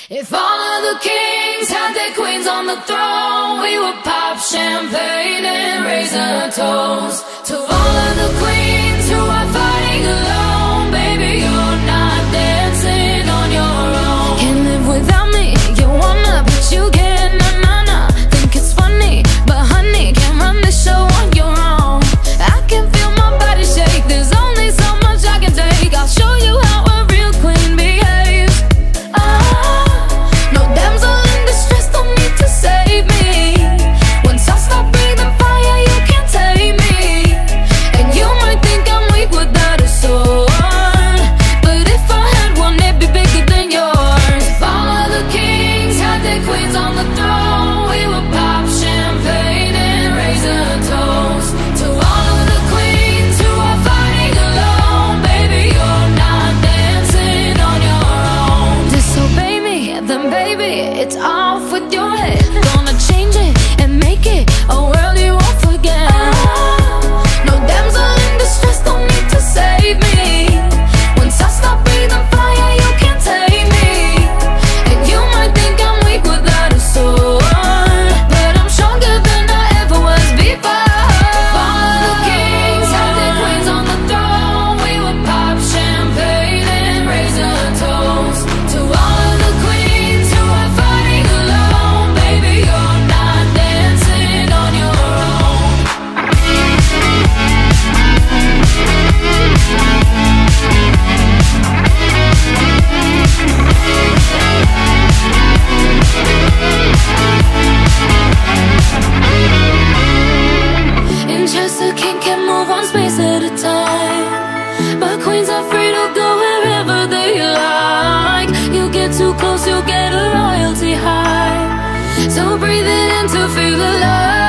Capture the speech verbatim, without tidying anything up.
If all of the kings had their queens on the throne, we would pop champagne and raise a toast to all of the queens who are fighting alone. Baby, you're not dancing on your own. Can't live without me, you wanna, but you can't. Nah, nah, nah, think it's funny, but honey, can't run the show on your own. I can feel my body shake, there's only so much I can take. I'll show you how a real queen behaves. Ah, no damsel in distress, don't need to save me. Once I stop breathing fire, you can't take me. And you might think I'm weak without a sword, but if I had one, it'd be bigger than yours. If all of the kings had their queens on the throne, we would pop champagne and raise a toast to all of the queens who are fighting alone. Baby, you're not dancing on your own. Disobey me, then baby, it's off with your head. Gonna change it and make it a world you won't forget. No damsel in distress, don't need to save me. Once I stop breathing fire, you can't take me. And you might think I'm weak without a sword, but I'm stronger than I ever was before. If all of the kings had their queens on the throne, we would pop champagne and raise a toast to all of the queens who are fighting alone. Baby, you're not dancing on your own. In chess, a king can move one space at a time, but queens are free to go wherever they like. You get too close, you'll get a royalty high, so breathe it in to feel alive.